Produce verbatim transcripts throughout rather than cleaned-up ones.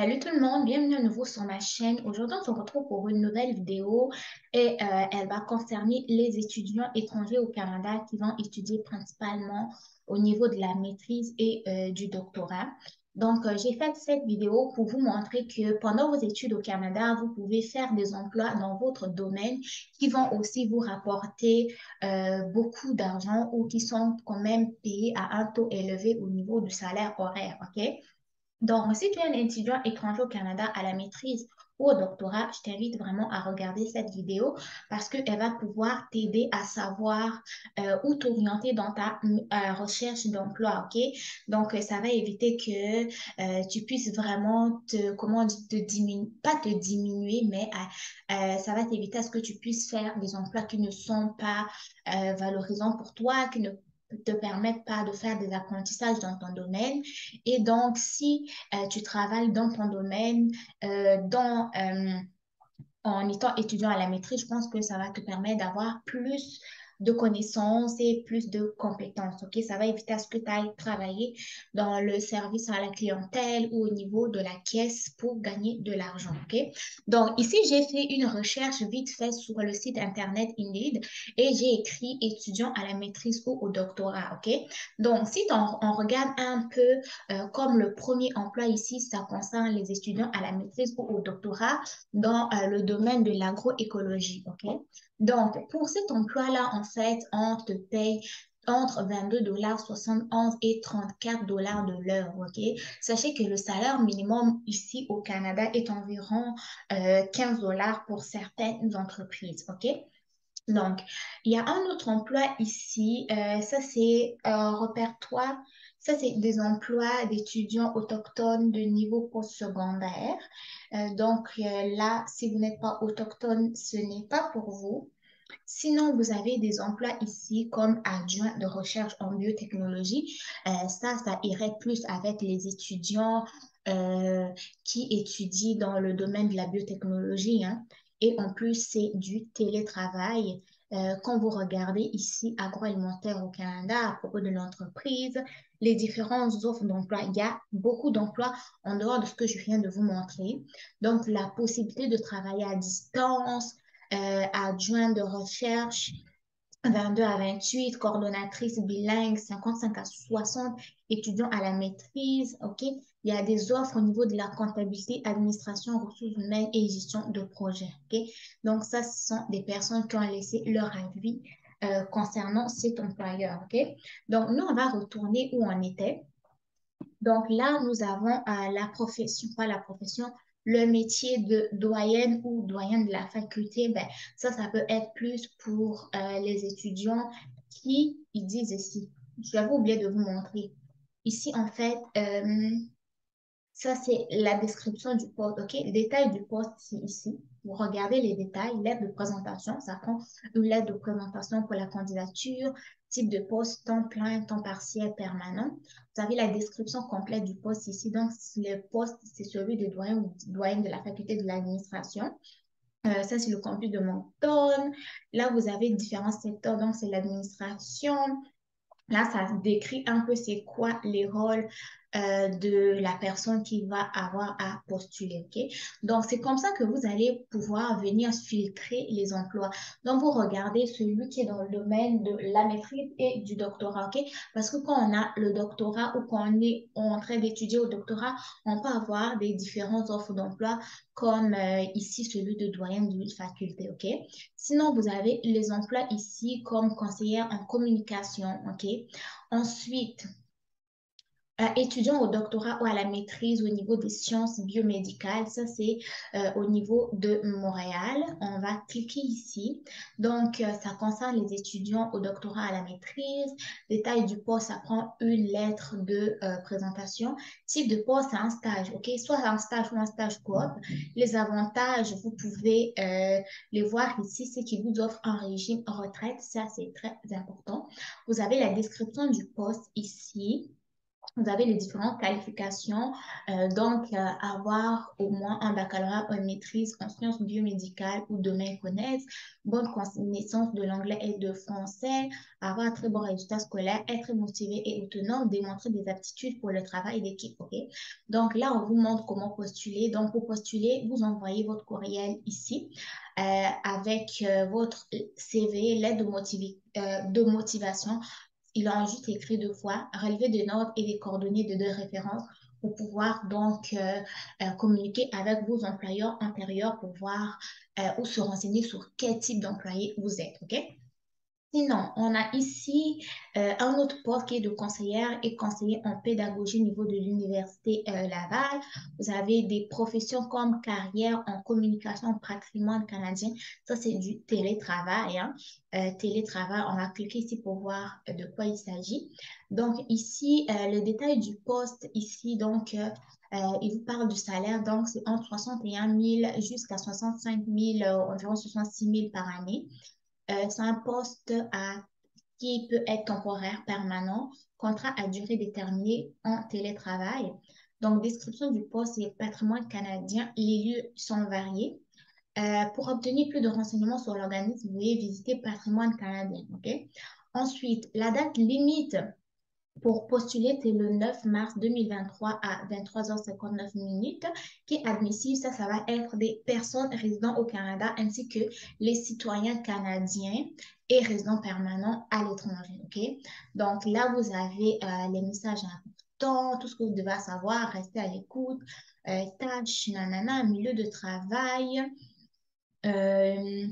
Salut tout le monde, bienvenue à nouveau sur ma chaîne. Aujourd'hui, on se retrouve pour une nouvelle vidéo et euh, elle va concerner les étudiants étrangers au Canada qui vont étudier principalement au niveau de la maîtrise et euh, du doctorat. Donc, euh, j'ai fait cette vidéo pour vous montrer que pendant vos études au Canada, vous pouvez faire des emplois dans votre domaine qui vont aussi vous rapporter euh, beaucoup d'argent ou qui sont quand même payés à un taux élevé au niveau du salaire horaire, OK? Donc, si tu es un étudiant étranger au Canada à la maîtrise ou au doctorat, je t'invite vraiment à regarder cette vidéo parce qu'elle va pouvoir t'aider à savoir euh, où t'orienter dans ta euh, recherche d'emploi, OK? Donc, euh, ça va éviter que euh, tu puisses vraiment te, comment dire, te diminuer, pas te diminuer, mais euh, euh, ça va t'éviter à ce que tu puisses faire des emplois qui ne sont pas euh, valorisants pour toi, qui ne te permettent pas de faire des apprentissages dans ton domaine. Et donc, si euh, tu travailles dans ton domaine, euh, dans, euh, en étant étudiant à la maîtrise, je pense que ça va te permettre d'avoir plus de connaissances et plus de compétences, OK? Ça va éviter à ce que tu ailles travailler dans le service à la clientèle ou au niveau de la caisse pour gagner de l'argent, OK? Donc, ici, j'ai fait une recherche vite fait sur le site Internet Indeed et j'ai écrit étudiant à la maîtrise ou au doctorat, OK? Donc, si on, on regarde un peu euh, comme le premier emploi ici, ça concerne les étudiants à la maîtrise ou au doctorat, dans euh, le domaine de l'agroécologie, OK? Donc, pour cet emploi-là, en fait, on te paye entre vingt-deux dollars soixante-onze et trente-quatre dollars de l'heure, OK? Sachez que le salaire minimum ici au Canada est environ euh, quinze dollars pour certaines entreprises, OK? Donc, il y a un autre emploi ici, euh, ça c'est un répertoire, ça c'est des emplois d'étudiants autochtones de niveau postsecondaire. Euh, donc euh, là, si vous n'êtes pas autochtone, ce n'est pas pour vous. Sinon, vous avez des emplois ici comme adjoint de recherche en biotechnologie. Euh, ça, ça irait plus avec les étudiants euh, qui étudient dans le domaine de la biotechnologie, hein. Et en plus, c'est du télétravail. Euh, quand vous regardez ici agroalimentaire au Canada à propos de l'entreprise, les différentes offres d'emploi, il y a beaucoup d'emplois en dehors de ce que je viens de vous montrer. Donc, la possibilité de travailler à distance, euh, adjointe de recherche, vingt-deux à vingt-huit, coordonnatrice bilingue, cinquante-cinq à soixante étudiants à la maîtrise, OK? Il y a des offres au niveau de la comptabilité, administration, ressources humaines et gestion de projet, OK? Donc, ça, ce sont des personnes qui ont laissé leur avis euh, concernant cet employeur, OK? Donc, nous, on va retourner où on était. Donc là, nous avons euh, la profession, pas la profession, le métier de doyenne ou doyen de la faculté. Ben, ça, ça peut être plus pour euh, les étudiants qui, ils disent ici, je vais vous oublier de vous montrer. Ici, en fait, euh, ça, c'est la description du poste, OK? Le détail du poste, c'est ici. Vous regardez les détails, lettre de présentation, ça prend une lettre de présentation pour la candidature, type de poste, temps plein, temps partiel, permanent. Vous avez la description complète du poste ici. Donc, le poste, c'est celui de doyen ou doyenne de la faculté de l'administration. Euh, ça, c'est le campus de Moncton. Là, vous avez différents secteurs. Donc, c'est l'administration, là, ça décrit un peu c'est quoi les rôles euh, de la personne qui va avoir à postuler, ok? Donc, c'est comme ça que vous allez pouvoir venir filtrer les emplois. Donc, vous regardez celui qui est dans le domaine de la maîtrise et du doctorat, ok? Parce que quand on a le doctorat ou quand on est en train d'étudier au doctorat, on peut avoir des différentes offres d'emploi comme euh, ici celui de doyen d'une faculté, ok? Sinon, vous avez les emplois ici comme conseillère en communication, OK? Ensuite, euh, étudiant au doctorat ou à la maîtrise au niveau des sciences biomédicales, ça c'est euh, au niveau de Montréal. On va cliquer ici. Donc, euh, ça concerne les étudiants au doctorat à la maîtrise. Détail du poste, ça prend une lettre de euh, présentation. Type de poste, c'est un stage, OK? Soit un stage ou un stage coop. Les avantages, vous pouvez euh, les voir ici, c'est qu'ils vous offrent un régime retraite. Ça, c'est très important. Vous avez la description du poste ici. vous avez les différentes qualifications, euh, donc euh, avoir au moins un baccalauréat ou une maîtrise en sciences biomédicales ou domaine connexes, bonne connaissance de l'anglais et de français, avoir un très bon résultat scolaire, être motivé et autonome, démontrer des aptitudes pour le travail d'équipe. Ok? Donc là, on vous montre comment postuler. Donc pour postuler, vous envoyez votre courriel ici euh, avec euh, votre C V, lettre de, motivi- euh, de motivation. Il a juste écrit deux fois, relever des notes et des coordonnées de deux références pour pouvoir donc euh, euh, communiquer avec vos employeurs antérieurs pour voir euh, ou se renseigner sur quel type d'employé vous êtes, OK? Sinon, on a ici euh, un autre poste qui est de conseillère et conseiller en pédagogie au niveau de l'Université euh, Laval. Vous avez des professions comme carrière en communication patrimoine canadien. Ça, c'est du télétravail. Hein. Euh, télétravail, on va cliquer ici pour voir euh, de quoi il s'agit. Donc, ici, euh, le détail du poste, ici, donc, euh, euh, il vous parle du salaire. Donc, c'est entre soixante et un mille jusqu'à soixante-cinq mille, euh, environ soixante-six mille par année. Euh, c'est un poste à, qui peut être temporaire, permanent, contrat à durée déterminée en télétravail. Donc, description du poste et patrimoine canadien, les lieux sont variés. Euh, pour obtenir plus de renseignements sur l'organisme, vous pouvez visiter Patrimoine canadien. Okay? Ensuite, la date limite pour postuler, c'est le neuf mars deux mille vingt-trois à vingt-trois heures cinquante-neuf minutes, qui est admissible. Ça, ça va être des personnes résidant au Canada ainsi que les citoyens canadiens et résidents permanents à l'étranger. OK? Donc là, vous avez euh, les messages importants, tout ce que vous devez savoir, rester à l'écoute, euh, tâches, nanana, milieu de travail. Euh,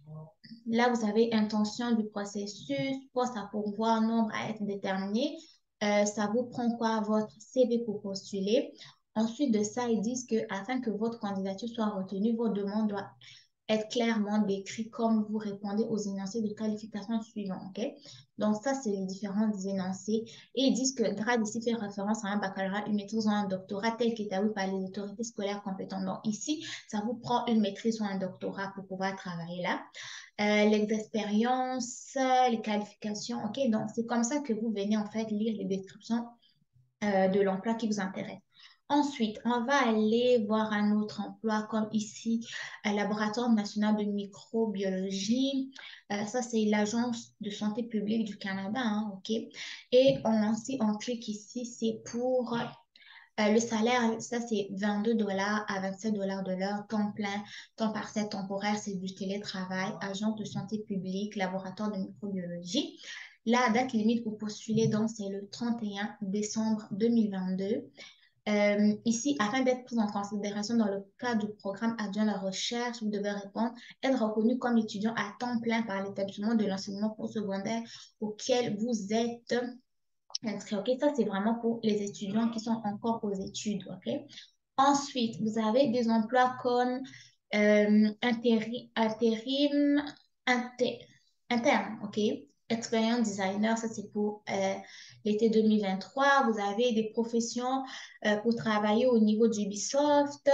Là, vous avez intention du processus, poste à pourvoir, nombre à être déterminé. Euh, ça vous prend quoi votre C V pour postuler. Ensuite de ça, ils disent que afin que votre candidature soit retenue, votre demande doit être clairement décrite comme vous répondez aux énoncés de qualification suivants. OK? Donc, ça, c'est les différents énoncés. Et ils disent que grade ici fait référence à un baccalauréat, une maîtrise ou un doctorat tel qu'établi par les autorités scolaires compétentes. Donc, ici, ça vous prend une maîtrise ou un doctorat pour pouvoir travailler là euh, les expériences, les qualifications. OK, donc c'est comme ça que vous venez en fait lire les descriptions euh, de l'emploi qui vous intéresse. Ensuite, on va aller voir un autre emploi comme ici, un laboratoire national de microbiologie. Euh, ça, c'est l'Agence de santé publique du Canada, hein, OK? Et on, si on clique ici, c'est pour euh, le salaire, ça, c'est vingt-deux dollars à vingt-sept dollars de l'heure, temps plein, temps partiel, temporaire, c'est du télétravail, agence de santé publique, laboratoire de microbiologie. La date limite pour postuler, donc, c'est le trente et un décembre deux mille vingt-deux. Euh, ici, afin d'être pris en considération dans le cadre du programme adjoint à la recherche, vous devez répondre, être reconnu comme étudiant à temps plein par l'établissement de l'enseignement postsecondaire auquel vous êtes inscrit. OK, ça, c'est vraiment pour les étudiants qui sont encore aux études. OK. Ensuite, vous avez des emplois comme euh, intérim, intérim inter, interne. OK. Experience designer, ça, c'est pour euh, l'été deux mille vingt-trois. Vous avez des professions euh, pour travailler au niveau d'Ubisoft,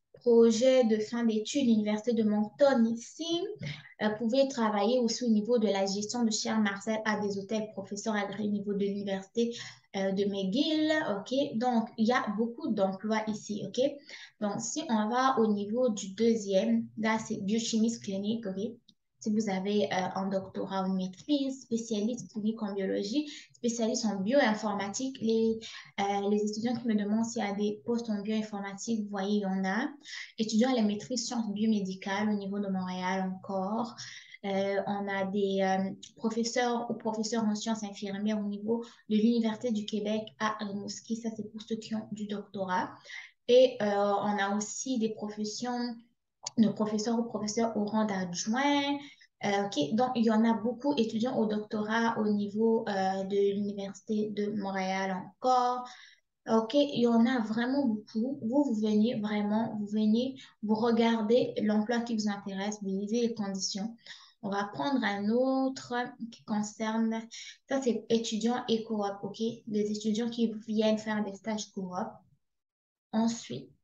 projet de fin d'études, Université de Moncton ici. Euh, vous pouvez travailler aussi au niveau de la gestion de Cher Marcel à des hôtels professeurs agréés au niveau de l'université euh, de McGill. OK? Donc, il y a beaucoup d'emplois ici. OK? Donc, si on va au niveau du deuxième, là, c'est biochimiste clinique. OK? Si vous avez euh, un doctorat ou une maîtrise, spécialiste clinique en biologie, spécialiste en bioinformatique, les, euh, les étudiants qui me demandent s'il y a des postes en bioinformatique, vous voyez, il y en a. Étudiants à la maîtrise sciences biomédicales au niveau de Montréal encore. Euh, on a des euh, professeurs ou professeurs en sciences infirmières au niveau de l'Université du Québec à Rimouski. Ça, c'est pour ceux qui ont du doctorat. Et euh, on a aussi des professions de professeurs ou professeurs au rang d'adjoint. Euh, OK, donc il y en a beaucoup étudiants au doctorat au niveau euh, de l'Université de Montréal encore. OK, il y en a vraiment beaucoup. Vous, vous venez vraiment, vous venez, vous regardez l'emploi qui vous intéresse, vous lisez les conditions. On va prendre un autre qui concerne, ça c'est étudiants et coop, OK? Les étudiants qui viennent faire des stages coop. Ensuite,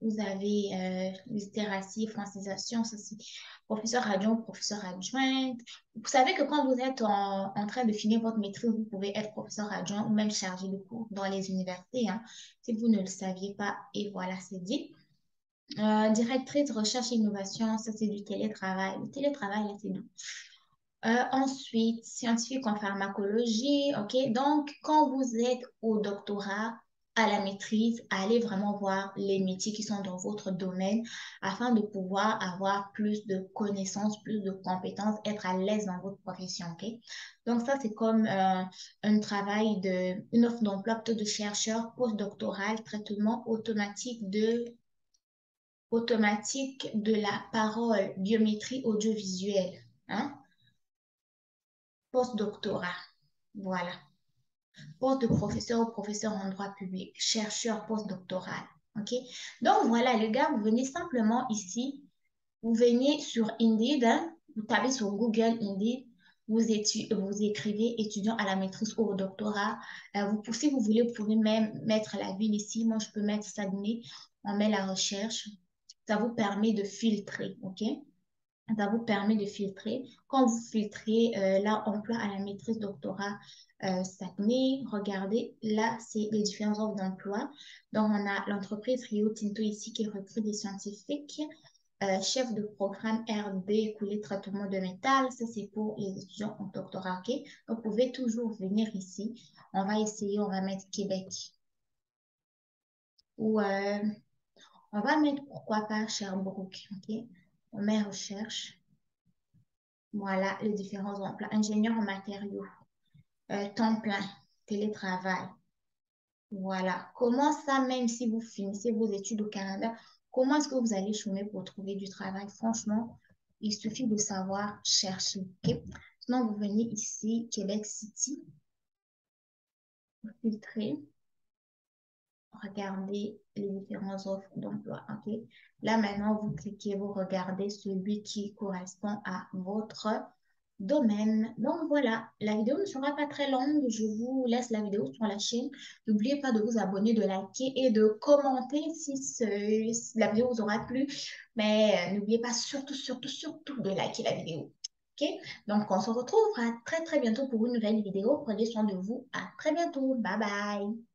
Vous avez euh, littératie, francisation, ça c'est professeur adjoint, professeur adjointe. Vous savez que quand vous êtes en, en train de finir votre maîtrise, vous pouvez être professeur adjoint ou même chargé de cours dans les universités, hein, si vous ne le saviez pas. Et voilà, c'est dit. Euh, directrice recherche et innovation, ça c'est du télétravail. Le télétravail, là, c'est doux. Euh, ensuite, scientifique en pharmacologie, ok. Donc, quand vous êtes au doctorat, à la maîtrise, allez vraiment voir les métiers qui sont dans votre domaine afin de pouvoir avoir plus de connaissances, plus de compétences, être à l'aise dans votre profession, ok. Donc, ça, c'est comme euh, un travail de, une offre d'emploi plutôt de chercheur postdoctoral, traitement automatique de automatique de la parole, biométrie audiovisuelle, hein, postdoctorat. Voilà. Poste de professeur ou professeur en droit public, chercheur postdoctoral. OK? Donc voilà, les gars, vous venez simplement ici, vous venez sur Indeed, hein, vous tapez sur Google Indeed, vous, étu- vous écrivez étudiant à la maîtrise ou au doctorat. Euh, vous, si vous voulez, vous pouvez même mettre la ville ici. Moi, je peux mettre Saguenay. On met la recherche. Ça vous permet de filtrer, OK? Ça vous permet de filtrer. Quand vous filtrez euh, là, emploi à la maîtrise doctorat euh, Saguenay, regardez, là, c'est les différentes offres d'emploi. Donc, on a l'entreprise Rio Tinto ici qui recrute des scientifiques, euh, chef de programme R D, coulée traitement de métal. Ça, c'est pour les étudiants en doctorat, OK? Donc, vous pouvez toujours venir ici. On va essayer, on va mettre Québec. Ou euh, on va mettre, pourquoi pas, Sherbrooke, OK? On met recherche. Voilà les différents emplois. Ingénieur en matériaux, euh, temps plein, télétravail. Voilà. Comment ça, même si vous finissez vos études au Canada, comment est-ce que vous allez chômer pour trouver du travail? Franchement, il suffit de savoir chercher. Ok. Sinon, vous venez ici, Québec City, vous filtrez, regardez les différentes offres d'emploi. Ok. Là, maintenant, vous cliquez, vous regardez celui qui correspond à votre domaine. Donc voilà, la vidéo ne sera pas très longue. Je vous laisse la vidéo sur la chaîne. N'oubliez pas de vous abonner, de liker et de commenter si, ce, si la vidéo vous aura plu. Mais euh, n'oubliez pas surtout, surtout, surtout de liker la vidéo. OK? Donc, on se retrouve à très, très bientôt pour une nouvelle vidéo. Prenez soin de vous. À très bientôt. Bye bye.